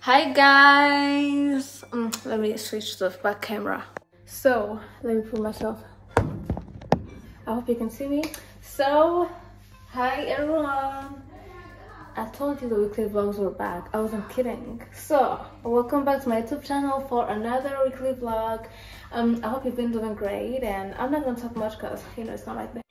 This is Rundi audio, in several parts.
Hi guys, let me switch to the back camera. So let me put myself, I hope you can see me. So hi everyone, I told you the weekly vlogs were back. I wasn't kidding. So welcome back to my YouTube channel for another weekly vlog. I hope you've been doing great, and I'm not gonna talk much because you know it's not like that.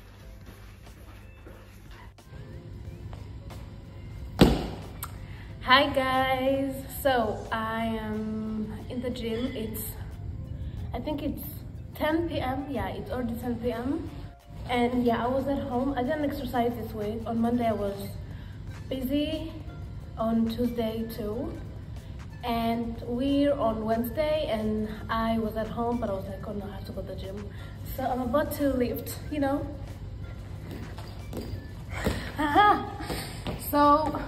Hi guys, so I am in the gym. I think it's 10 p.m. Yeah, it's already 10 p.m. and yeah, I was at home. I didn't exercise this week. On Monday I was busy, on Tuesday too, and we're on Wednesday and I was at home, but I was like, oh no, I have to go to the gym. So I'm about to lift, you know. So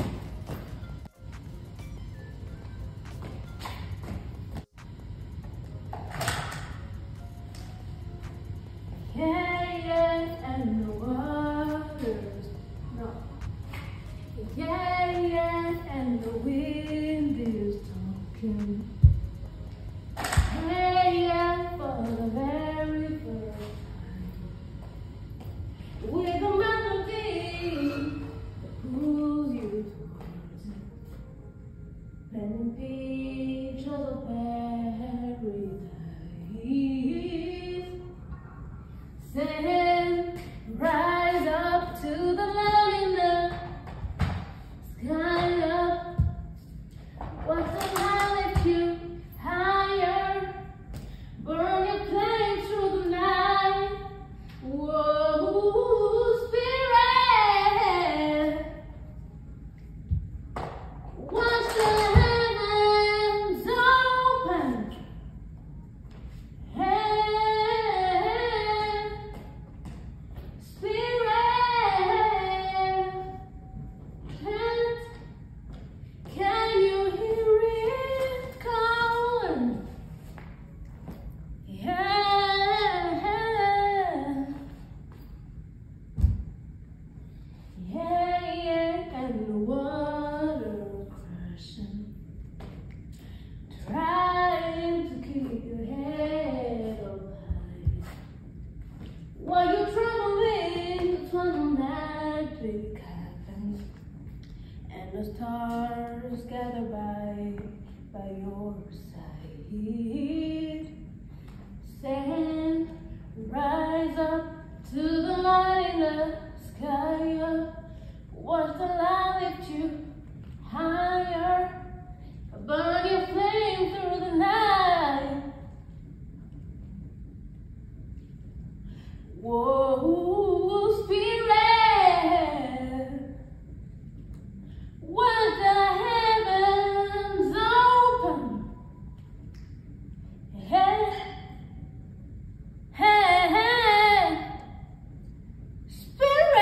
and the waters, no. Yeah, and the wind is talking. Hey, yeah, for the very first time. With a melody that pulls you towards it. Painting pictures of paradise. Send, rise up to the light in the sky up. What's the light lift you higher? Burn your flame through the night. Whoa, spirit. Watch the heavens open. And the stars gather by your side. Stand, rise up to the light in the sky up. Watch the light lift you higher. Burn your flame through the night. Whoa, spirit. Watch the heavens open. Hey, hey, hey, spirit.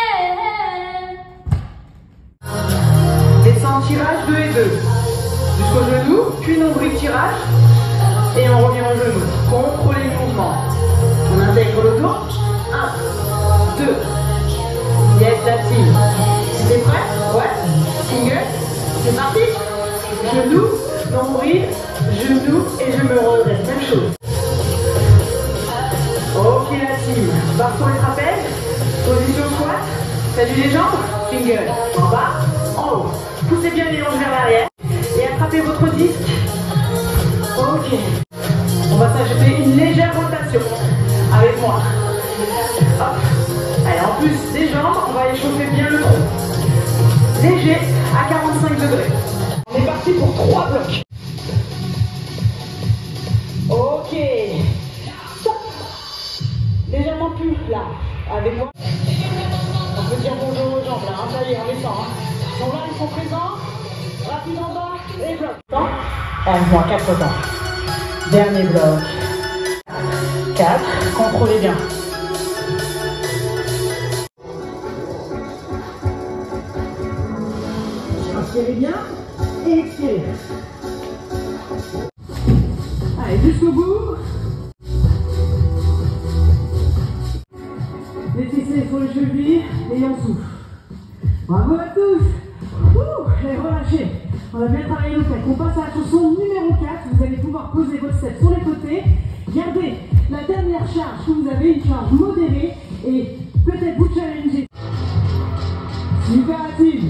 Descend tirage 2 et 2. Jusqu'au genou, puis nombril tirage. Et on revient au genou. Contrôlez le mouvement. On intègre le dos. 1, 2. Yes, la team. T'es prêt? Ouais. Single. C'est parti. Genou, nombril, genou et je me redresse. Même chose. Ok la team. Barre sur les trapèzes. Position squat. Salut les jambes. Single. En bas, en haut. Poussez bien les hanches vers l'arrière. Et attrapez votre disque. Ok. On va s'ajouter une légère rotation. Avec moi. Hop. Allez, en plus des jambes, on va échauffer bien le tronc. Léger à 45 degrés. On est parti pour 3 blocs. Ok. Stop. Légèrement plus là. Avec moi. On peut dire bonjour aux jambes là. Hein. Ça y est, on les sent. Hein. Ils sont là, ils sont présents. Rapide en bas. Et bloc. Avec moi, 4 temps. Dernier bloc. 4. Contrôlez bien. Inspirez bien et expirez. Allez, jusqu'au bout. Laissez sur les chevilles et on souffle. Bravo à tous. Et relâchez. On a bien travaillé le fait. On passe à la chanson numéro 4. Vous allez pouvoir poser votre step sur les côtés. Gardez la dernière charge que vous avez, une charge modérée. Et peut-être vous challenger. Super active.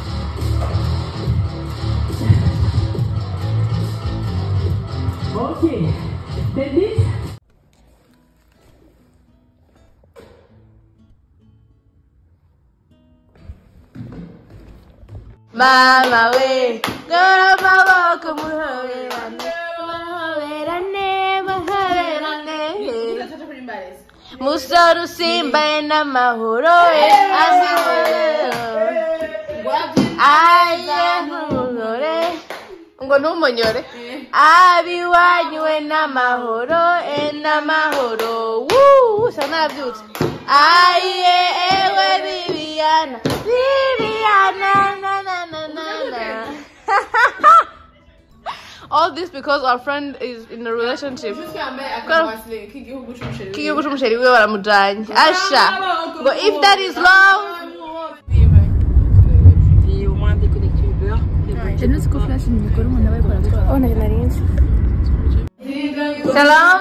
Ok. Deadlift. Mama we, gora maboko muhoberane, muhoberane, muhoberane. Musoro usimbaye n'amahoro aye ntumonyore ngo ntumonyore abiwanywe n'amahoro n'amahoro usa nabyutse aye ewe Viviana all this because our friend is in a relationship. Asha, but if that is love. Shalom.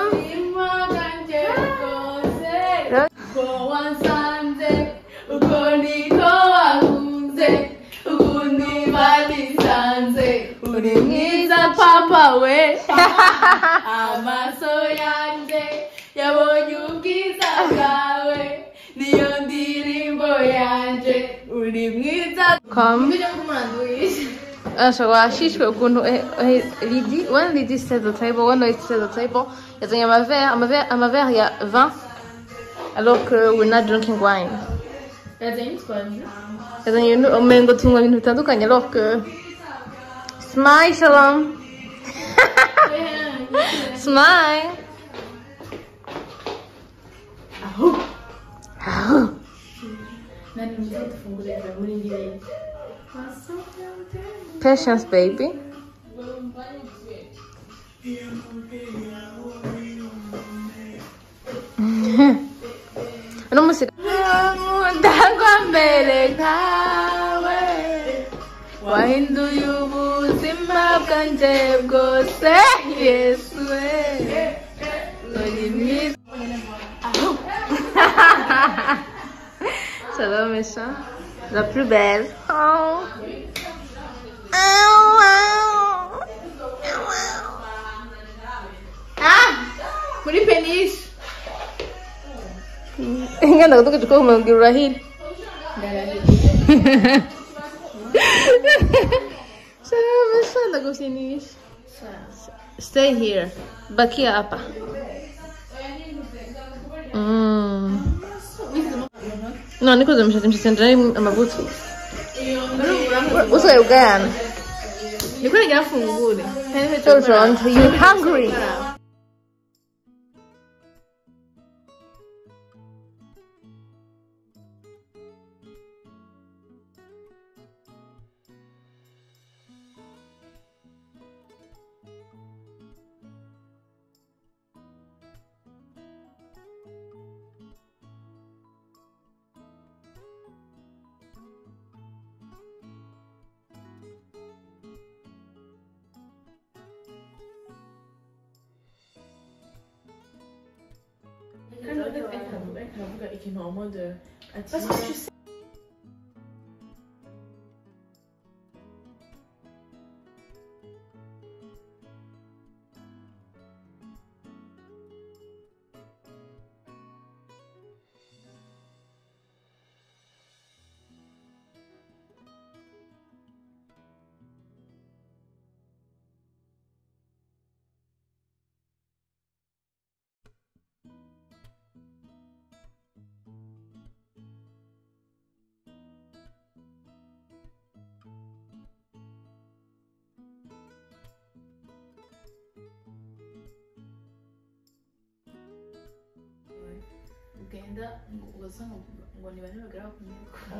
Papa we amaso yanje yabonye ubwiza bwawe niyo ndirimbo yanje uri mwiza so washishwe ukuntu Lydie when Lydie set the table when I set the table yazanye amaverre ya vin alors que we're not drinking wine yazanye umengo tunywa ibintu bitandukanye alors que smile Shalom. Smile. Patience, baby. No música. Wahinduye ubuzima bwanjye bwose Yesu uri mwiza. Shalom méchant, la plus belle. Oh. Muri peniche. Ngenda kutoka chukua umegirura hili. Stay here. Bakia hapa. No, niko zamshatimshandrai amavuto. Uso ugana. Niko ngafungule. You hungry? En mode parce que tu sais ugenda ugasanga ngo ni bane bagara kumenya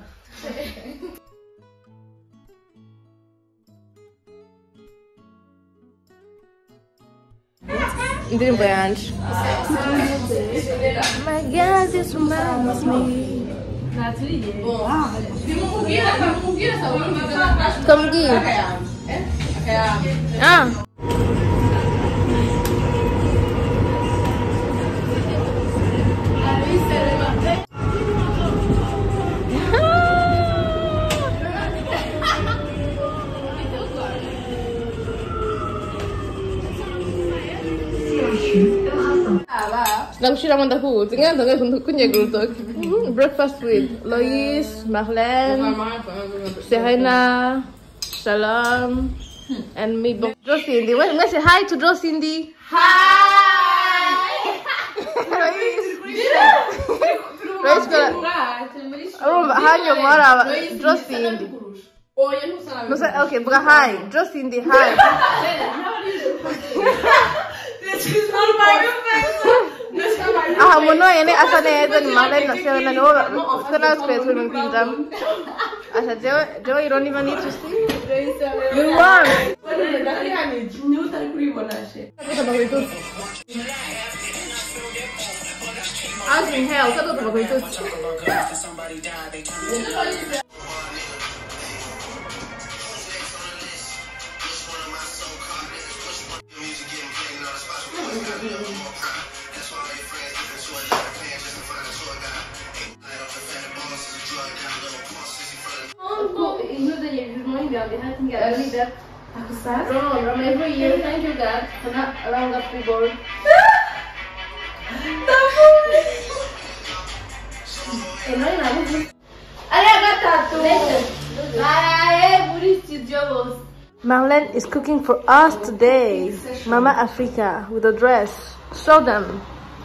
indirimbo yanje. My God, this reminds me. Come here. Ah. Nag-share naman ako. Tingnan, kunya gultog. Breakfast with Lois, Marlene, Serena, Salam, and me. Jocindy. Wait, let's say hi to Jocindy. Hi! Lois, hi yung mara. Jocindy. Okay, buka hi. Jocindy, hi. Ah, mono ini asalnya itu Marlene nak siapa nak orang kenal space film pinjam. Asal Joe you don't even need to see. You want? Asing hell, kau tu apa itu? Every year, thank you God, karena orang nggak keyboard. Marlene is cooking for us today. Mama Africa with a dress. Show them.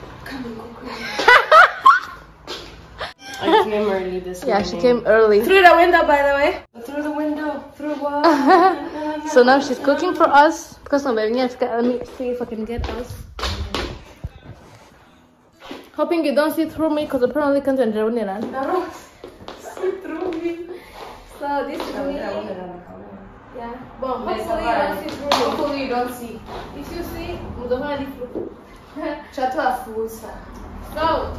I came early this morning. Yeah, she came early. Through the window, by the way. Through the window. Through what? So now she's cooking for us. Because I'm very let me see if I can get us. Hoping you don't see through me because apparently can't enjoy it. No, see through me. So this is me. Yeah. Well, hopefully you don't see through me. Hopefully you don't see. If you see, we don't have any through. Shut up, fools. So.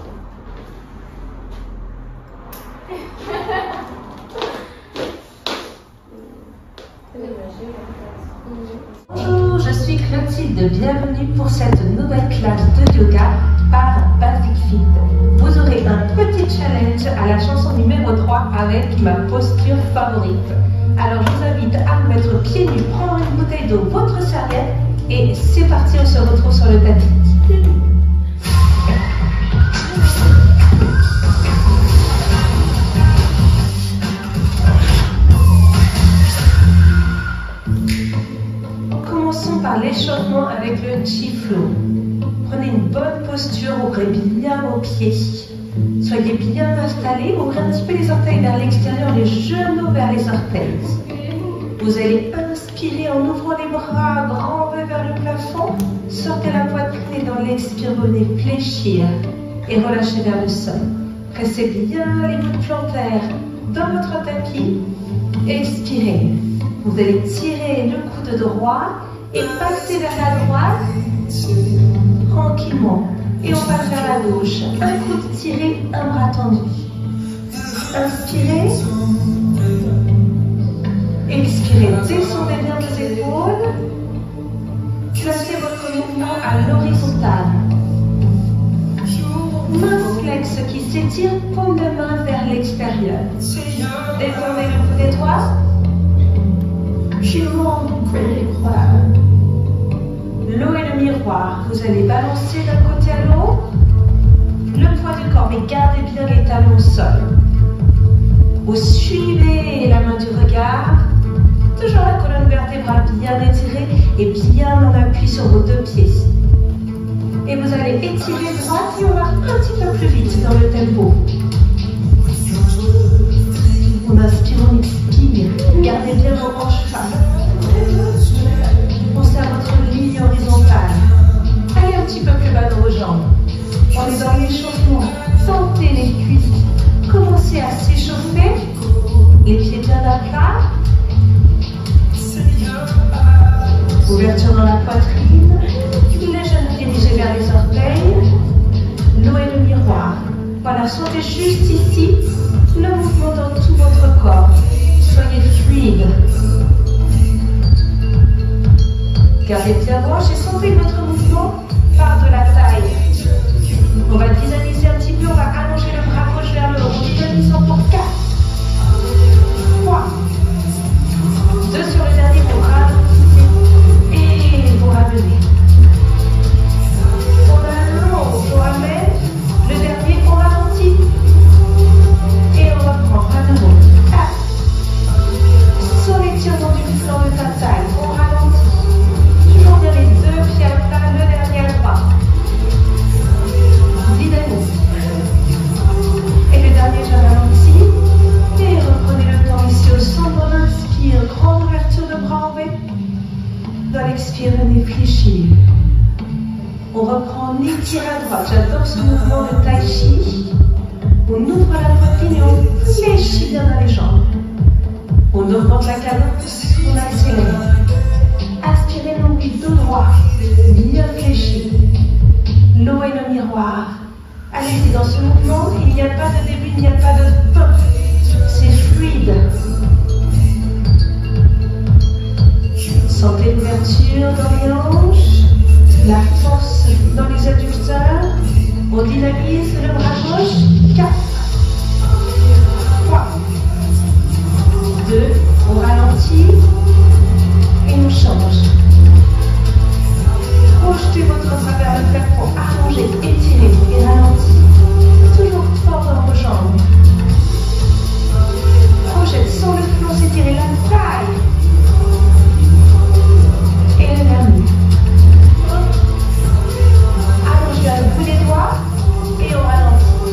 Bonjour, je suis Clotilde, bienvenue pour cette nouvelle classe de yoga par Basic Fit. Vous aurez un petit challenge à la chanson numéro 3 avec ma posture favorite. Alors je vous invite à vous mettre pieds nus, prendre une bouteille d'eau, votre serviette et c'est parti, on se retrouve sur le tapis. Par l'échauffement avec le Chi Flow. Prenez une bonne posture, ouvrez bien vos pieds. Soyez bien installés, ouvrez un petit peu les orteils vers l'extérieur, les genoux vers les orteils. Vous allez inspirer en ouvrant les bras, grand V vers le plafond. Sortez la poitrine et dans l'expire, venez fléchir et relâchez vers le sol. Pressez bien les coudes plantaires dans votre tapis. Expirez. Vous allez tirer le coude droit et passer vers la droite, tranquillement. Et on passe vers la gauche. Un coude tiré, un bras tendu. Inspirez. Expirez. Descendez bien les épaules. Placez votre mouvement à l'horizontale. Main flex qui s'étire, paume de main vers l'extérieur. Détendez le coude droit. L'eau et le miroir. Vous allez balancer d'un côté à l'autre. Le poids du corps, mais gardez bien les talons au sol. Vous suivez la main du regard. Toujours la colonne vertébrale bien étirée et bien en appui sur vos deux pieds. Et vous allez étirer droite et on va un petit peu plus vite dans le tempo. On inspire, on expire. Gardez bien vos hanches flasques. Pensez à votre ligne horizontale. Allez un petit peu plus bas dans vos jambes. On est dans l'échauffement. Sentez les cuisses. Commencez à s'échauffer. Les pieds bien à plat. Ouverture dans la poitrine. Les genoux dirigés vers les orteils. L'eau et le miroir. Voilà, sentez juste ici le mouvement dans tout votre corps. Soyez fluide. Gardez bien droche et sentez que votre mouvement part de la taille. On va dynamiser un petit peu, on va allonger le bras gauche vers le haut. On dynamise pour 4, 3, 2 sur le dernier, vous ralentissez et vous ramenez. On allonge, on ramène, le dernier, on ralentit et on reprend à nouveau. 4, sur l'étirement du flanc de ta taille, on ralentit. Toujours bien les 2 pieds à plat, le dernier à droite. Dynamise. Et le dernier, je ralentis. Et reprenez le temps ici au centre. On inspire, grande ouverture de bras en V. Dans l'expire, venez fléchir. On reprend, on étire à droite. J'adore ce mouvement de tai chi. On ouvre la poitrine et on fléchit bien dans les jambes. On augmente la cadence, on accélère. Aspirez l'ombilic dos droit, bien fléchi. L'eau est le miroir. Allez-y, dans ce mouvement, il n'y a pas de début, il n'y a pas de fin. C'est fluide. Sentez l'ouverture dans les hanches, la force dans les adducteurs. On dynamise le bras gauche. 4, 3, 2, on ralentit et on change. Projetez votre bras vers le plafond, allongez, étirez et ralentissez. Toujours fort dans vos jambes. Projette sur le flanc, s'étirer la taille. Et le dernier. Allongez à le bout des doigts et on ralentit.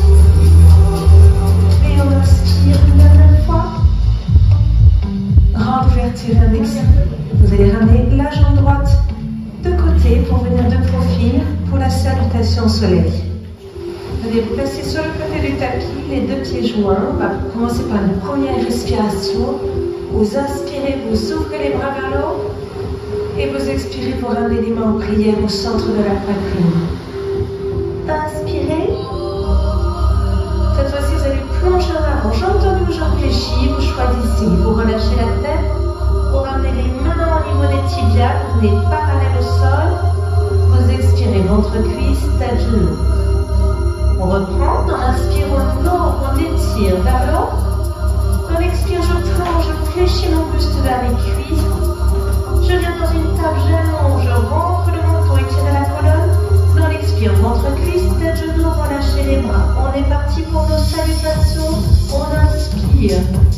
Et on inspire une dernière fois. Grande ouverture, un expire. Vous allez ramener la jambe droite de côté pour venir de profil pour la salutation au soleil. Vous allez vous placer sur le côté du tapis, les 2 pieds joints. On va commencer par une première respiration. Vous inspirez, vous ouvrez les bras vers le haut et vous expirez pour ramener les mains en prière au centre de la poitrine. Inspirez. Cette fois-ci, vous allez plonger en avant. Jambes tendues, jambes fléchies. Vous choisissez. Vous relâchez la tête. Vous ramenez les mains au niveau des tibias. Vous venez parallèle au sol. Vous expirez. Ventre, cuisse, tête, genou. On reprend. Dans l'inspire, on ouvre, on étire vers le haut. Dans l'expire, je plonge, je fléchis mon buste vers les cuisses. Je viens dans une table, j'allonge, je rentre le menton, étirer la colonne. Dans l'expire, ventre, cuisse, tête, genou, relâchez les bras. On est parti pour nos salutations. On inspire.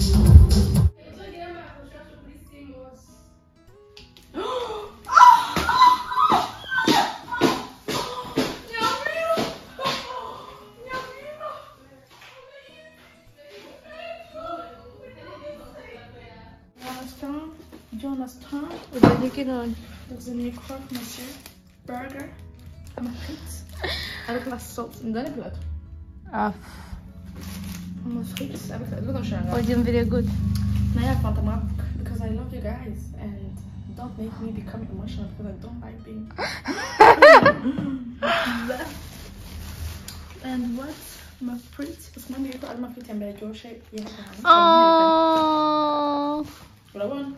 Do you understand? Dat is een croque monsieur burger met friet avec la sauce. Dat heb ik leuk. Met friet heb ik leuk. Dat is Oh, it's very good. Nou ja, ik vond het makkelijk. Because I love you guys and don't make me become emotional because I don't like being. And what? My friet. Dus man, ik wil allemaal friet en bij Joe shape. Ja. Oh. What I want.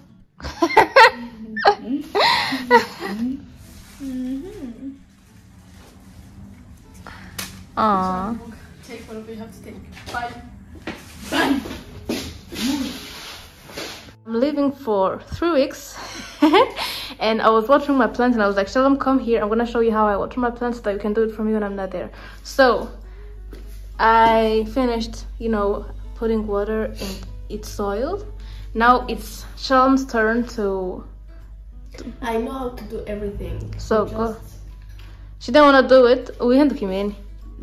Aww. Take whatever you have to take. Bye. Bye. I'm leaving for 3 weeks and I was watering my plants and I was like, Shalom, come here, I'm gonna show you how I water my plants so that you can do it for me when I'm not there. So I finished, you know, putting water in its soil. Now it's Shalom's turn to I know how to do everything. So go. She didn't want to do it. We had to come in.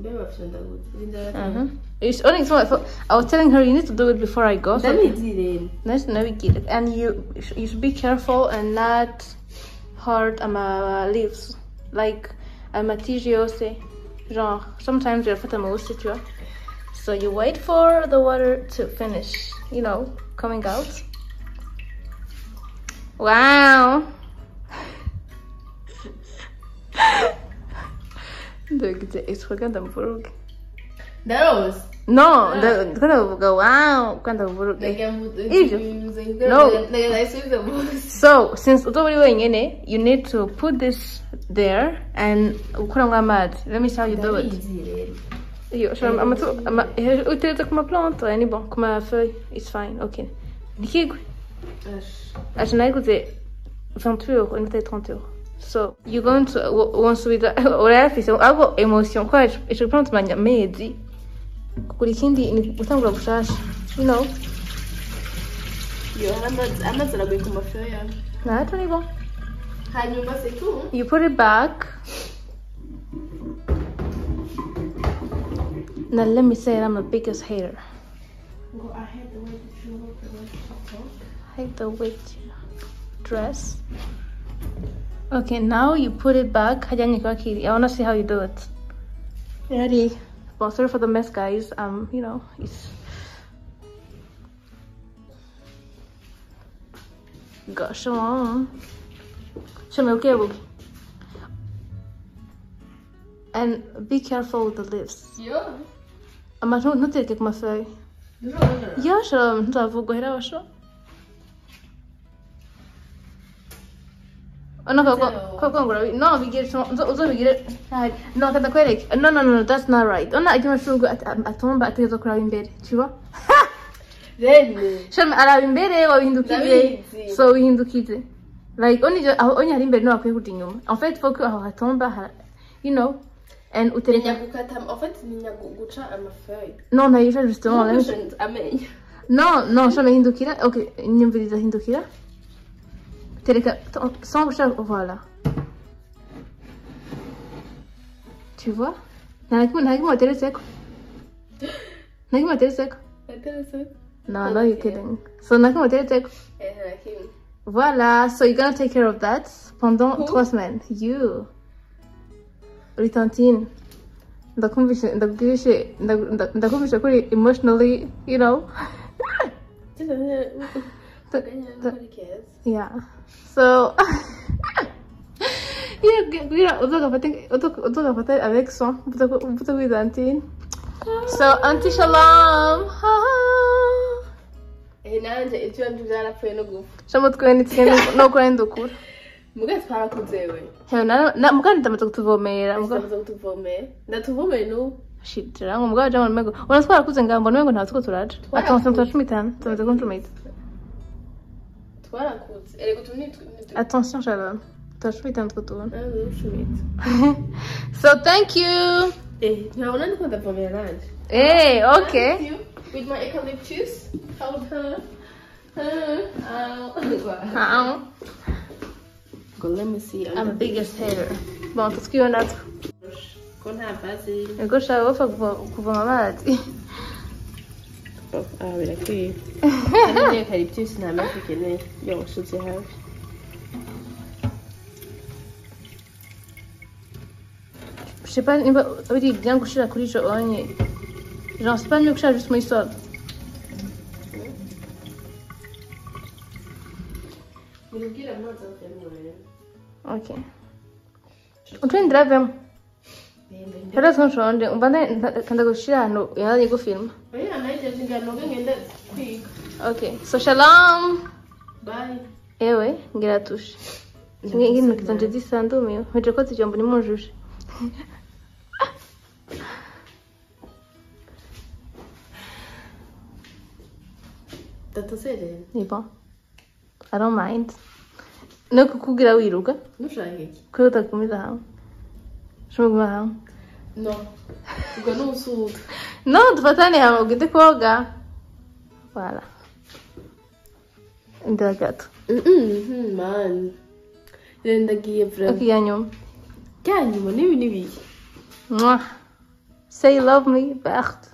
It's only so I was telling her you need to do it before I go. So let's navigate it, and you should be careful and not hurt my leaves. Like ma tige aussi. Genre sometimes you're fait aussi, tu vois. So you wait for the water to finish, you know, coming out. Wow. Dude, it's fucking damn frog. Those. No, quando uvuga wow, quando uvuga So, since uto uri wenyene, you need to put this there and ukuramo amazi. Let me see how you do it. Yo, uteretse kuma plante, ni bon, kuma feuille, it's fine, okay. Nikigwe. Acha naiguze 20 euros, une bouteille 30 euros. So, you're going to, once with the, urafise, abo emotion, kwa ico plante manya mezi. Kugura ikindi ni gutangura gushasha, you know. Yo, amazi araguye ku mafeyo yawe. Nato ni bon. Hanyuma c'est tout. You put it back. Now let me say I'm the biggest hater. Well, I hate the way that you look and what you talk. I hate the way you dress. Okay, now you put it back. I wanna see how you do it. Ready? Well, sorry for the mess, guys. You know, it's gosh, on. Show me, okay, and be careful with the lips. Yeah. I'm not taking my feuille. Yeah, sure. I'm not going to show. No, we get some. We get it. No, no, that's not right. I'm not going to go at home, but I crowd in bed. Chiva. Really? Shall I in bed or in the kitchen? So in the kitchen. Like only in bed, no, I'm putting you. En fait, faut que at home, you know. And Ninya gukata, en fait, ninya guca amafeuille. Non, naivyo justement. Amenya. Non, shama hindukira. Okay, nyumviriza hindukira. Tereka, sans boucher, voilà. Tu vois? Nagimo terese. No, you're kidding. So nagimo terese. Voilà, so you're gonna take care of that pendant 3 semaines. You. Ritantine. Ndakumvisha kuri emotionally, you know. Yeah. So utogafata avec son Ritantine. So Auntie Shalom. Nanje icyo nduzara pfe no gufa. Shamutwe nitse no kwenda ukura. Muga twarakuzewe. Na mugani ndamaze kutuvomera. Ndamaze kutuvomera. Ndatuvomera no. Shitira ngo mugabo jamwe mego. Unatwara kuze ngambo nwengo ntatwo turaje. Attention twashumita. Tumaze kuntumita. Twarakuze. Ere gutumita. Attention Shalom. Twashumita ntutubona. So thank you. Nabona ndiko ndavomera nanje. Okay. With my eucalyptus. Hold her. Let me see. I'm the biggest hater. Bom, tusikiwe natwe. Kona basi. Ego shawe wafa kuvoma amazi. Birakwiye. Ni eucalyptus na African yo shutse hafi. Je sais pas, il bien couché la couliche au oignon. Genre, c'est pas mieux que ça, juste mon histoire. Okay. Utweni drive. Hata tunshonde, ubande kanda kushira hano yaje gufilma. Okay. So shalom. Bye. Ewe, ngira tushe. Ngine nikitanje disandumio. Mje ko tijambo ni monjuje. That's it. Ni bon. I don't mind. No kukugira wiruka. Nushake. Ko utakumiza hawo. Shogwa hawo. No. Uko no usuka. No, tufatane hawo gite koga. Voilà. Ndagato. Man. Ndagiye vrema. Okay, yanyo. Kanyu nibi. Mwah. Say you love me, Bert.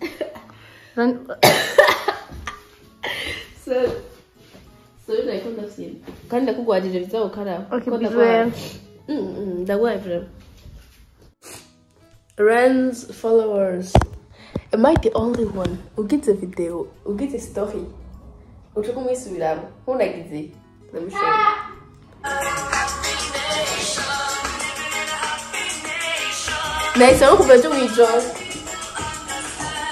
So like on the scene. Kandi kugwajije bizaho kara. Okay, bizwe. Ndagwaye vrema. Rans followers. Am I the only one who gets a video, who gets a story? Ushaka mwisubiramo. Hunagize. Let me show you. Nice, I'm going to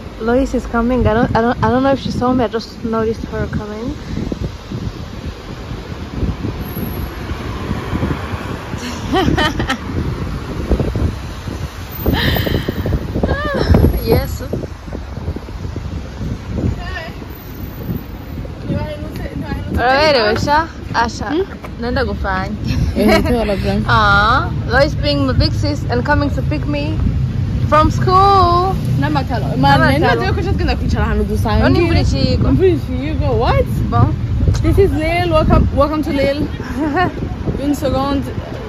Lois is coming. I don't know if she saw me. I just noticed her coming. Yes. Asha. Nenda kufanya. Lois being my big sis and coming to pick me from school. What? Bon. This is Lil. Welcome to Lil. Une seconde.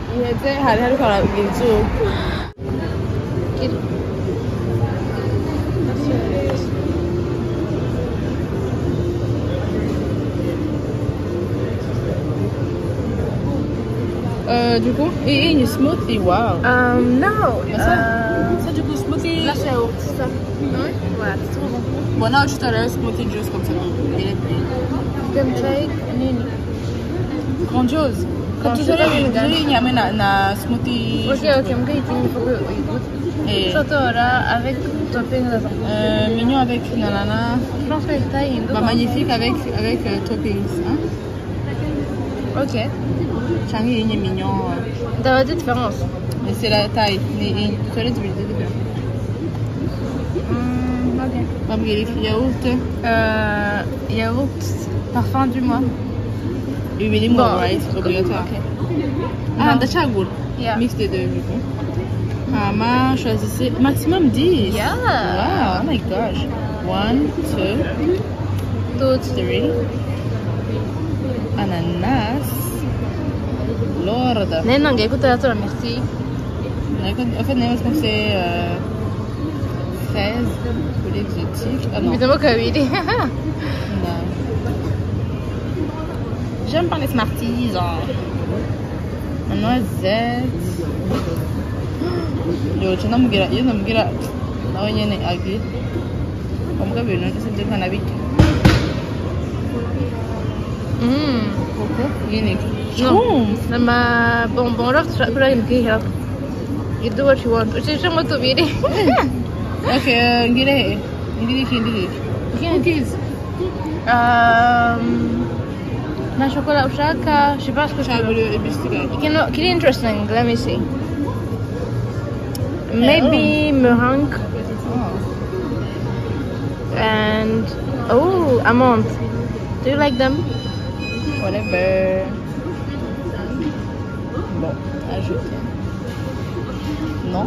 Du coup, et une smoothie, wow. No. Ça du coup, smoothie. Là c'est haut, c'est ça. Ouais, C'est trop bon. bon, non, tout à l'heure, smoothie juice comme ça. Dem shake, nini. Grandiose. Quand tu Grandiose, il y a un smoothie. Ok, I'm going to eat Et Sotora avec topping dedans. mignon avec nanana. Je pense que c'est taille. Bah, magnifique avec toppings. Hein? Ok. Changi est mignon. T'as dit différence. Et c'est la taille. Celui de Ok. Yaourt. Yaourt, parfum du mois. Huile Bon. right? Obligatoire. Ok. Ah, d'achagul. Yeah. Mix des deux, du coup. Mama, choisissez maximum 10. Yeah. Wow, oh my gosh. 1, 2, 3. Ananas. Lord. Nena ngekuta tora merci. En fait, je pense que c'est 13 pour l'exotique. Ah non. Évidemment kawili. Non. J'aime pas les Smarties. Une noisette. Yo, tu n'as pas dit. Non, il y a une agri. Comme ça, il y a une cannabis. Lama bonbon rock pula imki help. You do what you want. Uchi chamo to biri. Okay, ngire. Cookies. Na chocolat ushaka, je sais pas ce que je veux. Et biscuits. Qui est interesting, let me see. Maybe meringue and almond. Do you like them? Whatever. Bon, ajoute. Non.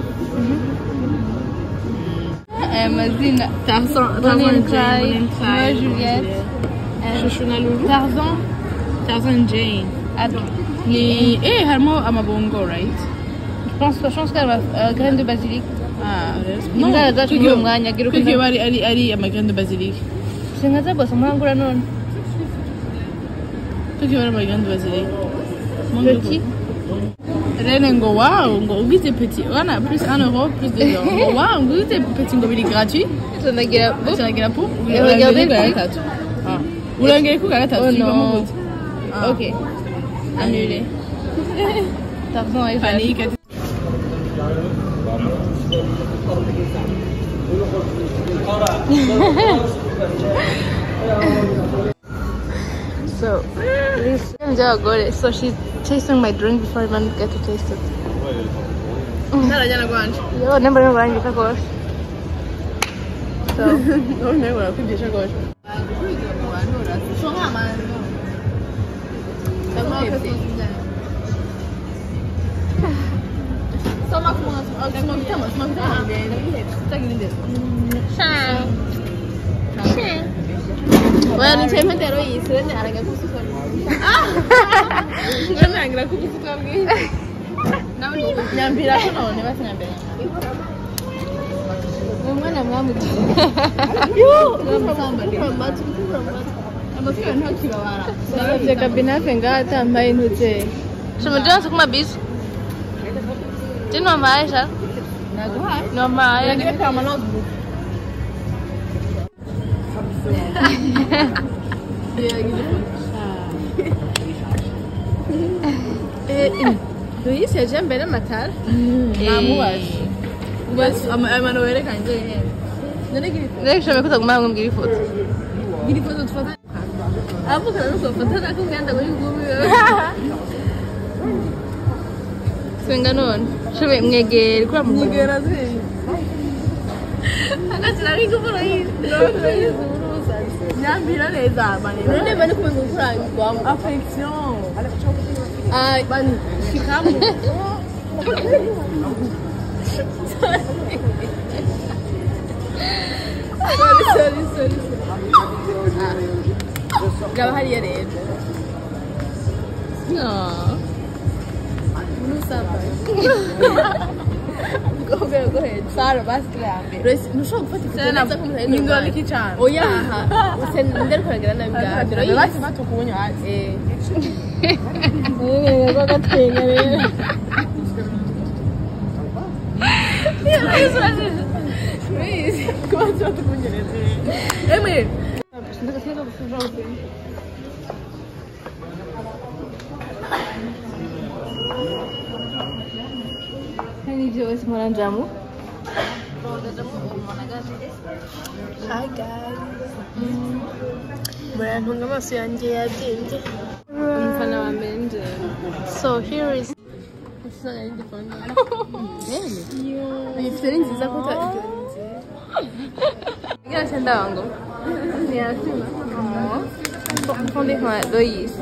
Mazine. Bonnie and Clyde. Moi, Juliette. Chouchouna Loulou. Tarzan Jane. Attends. Et Harmo Amabongo, right? Je pense qu'elle va graines de basilic. Ah, Non, Kuki ari amagraine de basilic. Singaza bosa mangura non. Kuki ari amagraine de basilic. Petit. Renengo, wow, oui c'est petit. On a plus 1 euro, plus 2 euros. Wow, oui c'est petit, il est gratuit. Tu n'as pas pour. Et regardez le prix. Vous l'avez coup à Oh non. Ok. Annulé. Tarzan et Panique. So, this girl got it. So she's tasting my drink before I even get to taste it. Yo, never mind, of course. So, Well, ni chama tero isso, né? Ara ga kusu kan. Não é gra kusu kan gi. Não, nyambira ko no, ne basi nyambira. mwana mwamu. Yo, from much. Amafika ntakira wara. Sabaje kabina fenga hata mbaye nute. Shumujana sukuma bisu. Tino maisha. No maisha. Nagire kama no. Luis yajya mbere matara. Namubaje. Ubwo amano werekanye nishimiye ko utaguma hamwe mbwira ifoto gira ifoto tufata avukana no kufatana ko ngenda ngo yigume senga none shobe mwegere kuri mwegera ziri akazira bigumuro yizo nyambira neza bane none bane kumenga kurangirwa affection bani shikamu sorry gaba hariya rero no nusaba go ahead Sara baskrame nushobora gufata ifoto nindura n'ikicana oya usendera kuragira nabi bwa basi batukunye hasi bagatwenga rero please come on tukunyereze emwe Hani Joyce Moranjamu. Hi guys. Mwantunga amaso yanjye yagenze. Umfana wa Mende. So here is nziza ko utarinze. Ngira senda wangu. Ni asima. Fondé kwa Lois.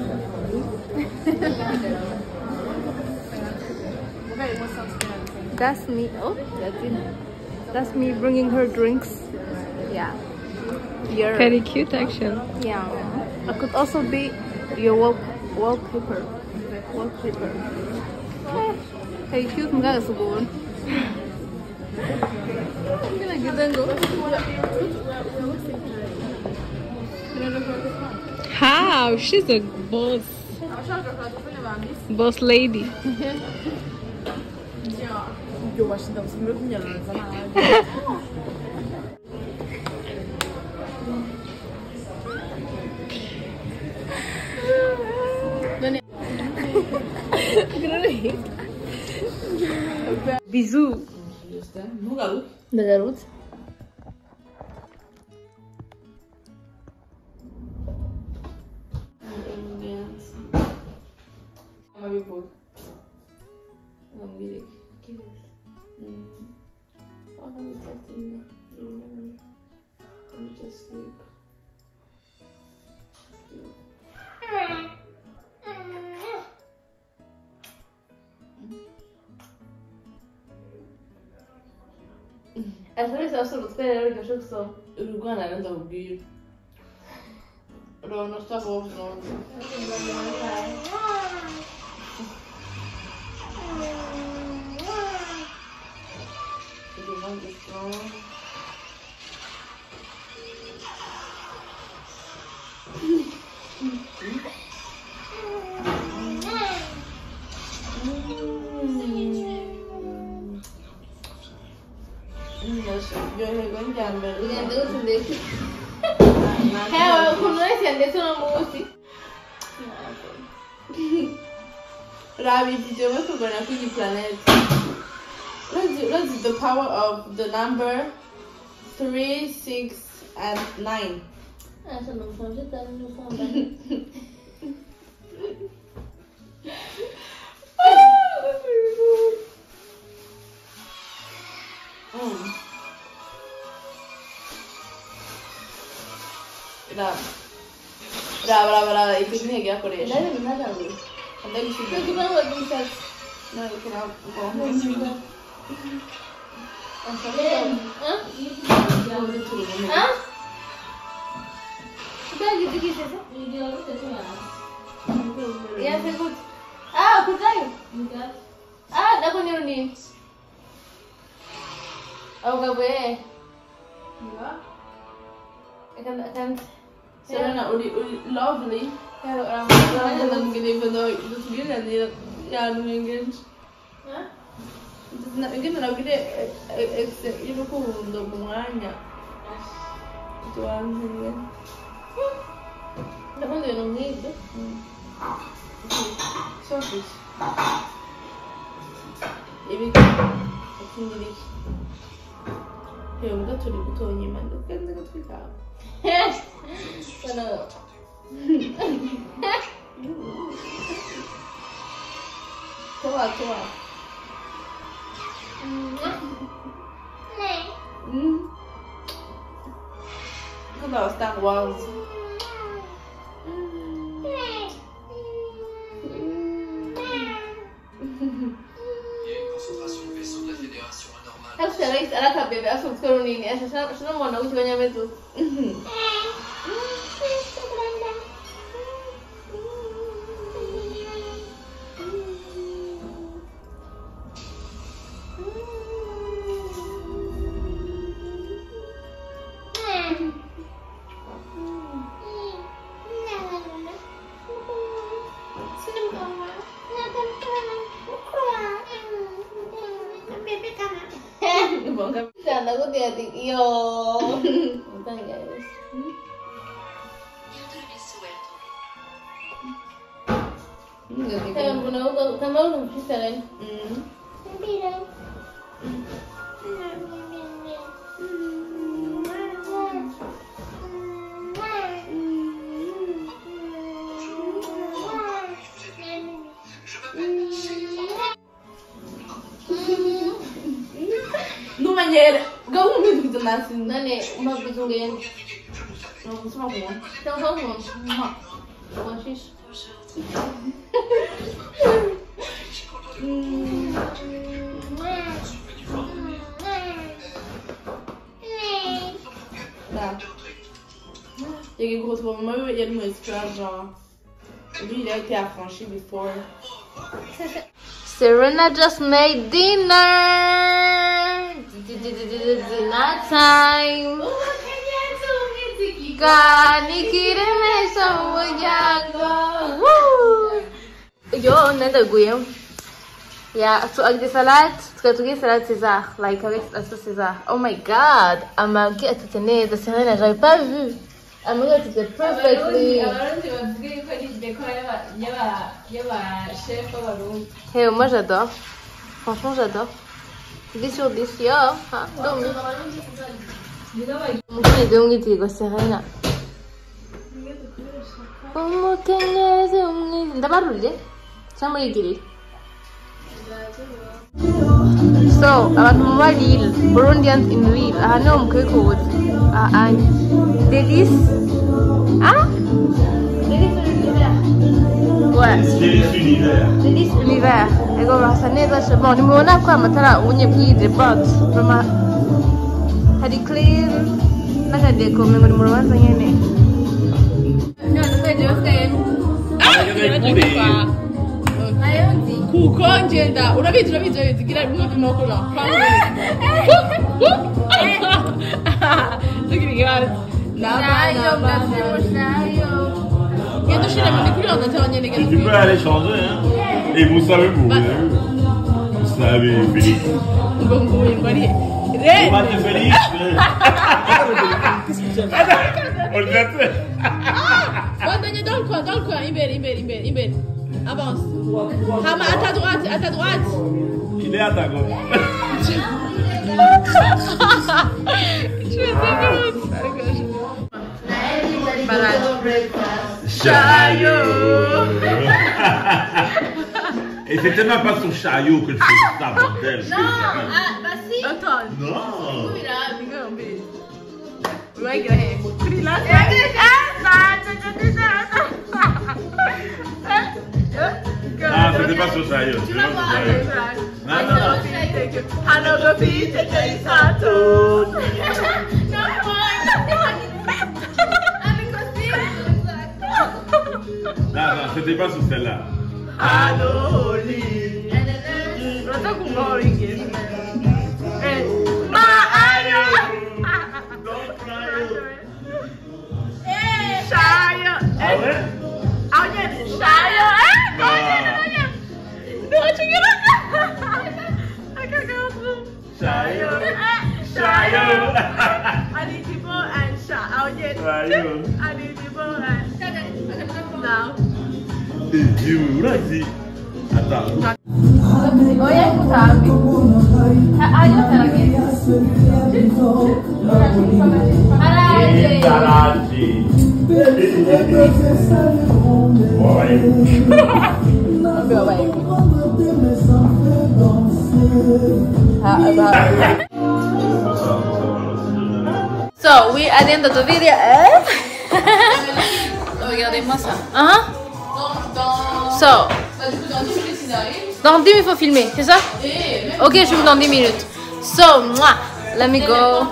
That's me. Oh, that's me bringing her drinks. Yeah. Your Very cute actually. yeah. I could also be your wallpaper. Wallpaper. Hey, cute mga sugon. Gila gidango. How? She's a boss. Boss lady. Yo washinda musumire kunyaranaza nawe. Bisous. Ndagarutse. Aslında asıl utfere öyle çok so. Urugwana rero ndakubwira. Rono stop off no. Ravi, did you ever forget to the planet? Let's do the power of the number 3, 6, and 9. Brava, e quindi che a Corea. Andavi su no, you cannot go. Serena, lovely. I'm gonna even though this good and yeah, I'm engaged. Again, I'll get it. You know, the Mwanya. To answer. The one they don't need. Surface. If you can, Hey, I'm going to the button, you man. Look at the trick out. Yes. Come on, come on. Look at Star Wars. Rais anataka bebe afu msikoro nini? Sasa mwana uti kwenye metu. Sana aku diadik yo. Bentar guys. Kayak pernah kamu belum bisa kan? Belum. Gawin mo dito nasin. Nani, mabitugin. Gusto mo ko? Tawag mo. Washish. Il y a une grosse maman, il y a une esclave, genre. Lui, il a été affranchi before. Serena just made dinner. Dinner time. Yo, nenda guyam. Yeah, so ag salad, tukatugi salad César, like avec la sauce César. Oh my god, ama qui a tenu de Serena, j'avais pas vu. I'm going to do it perfectly. Hey, moi j'adore. Franchement, j'adore. 10 sur 10, yo. Ah, donc. Mungkin itu gitu, Serena. So, abantu muba Lille, Burundians in Lille, aha niho mukwiye kuza. Délice. Ah? Délice univers. Ouais. Délice univers. Délice univers. Ego basa neza cyane. Bon, nimubona ko amatara ubunye bwije, but vraiment hari clean n'akadeko mengo ni mu rubanza nyene. Kukonjenda, urabizi gira n'umutima kula. Tukirigara. Tu peux aller changer, hein. Et vous savez, vous savez, Félix. Mate Félix. On le fait. Dans le coin, Imbel. Avance. Hama, à ta droite. Il est à ta gauche. Chariot. Et c'était même pas son chariot que je faisais ça, bordel. Non, bah si. Attends. Non. Ah, c'était pas son chariot. Non, c'était pas sur celle-là. Ah ouais? I need people and shot. I need people and now. Attends. Oh ya ikut sabi. Ayo lagi. Taraji. So we're at the end of the video. Regardez-moi ça. So. Dans 10 minutes, il faut filmer, c'est ça? Ok, je filme dans 10 minutes. So, let me go.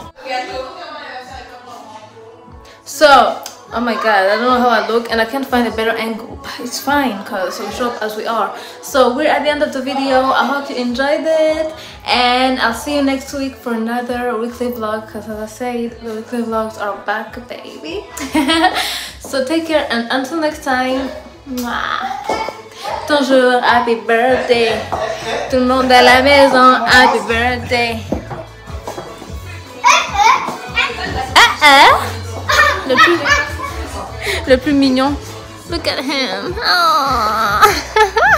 So, oh my god, I don't know how I look and I can't find a better angle. But it's fine because we show up as we are. So, we're at the end of the video. I hope you enjoyed it. And I'll see you next week for another weekly vlog. Because as I said, the weekly vlogs are back, baby. So, take care and until next time. Toujours happy birthday. Tout le monde à la maison, happy birthday. Le plus mignon. Look at him. Aww.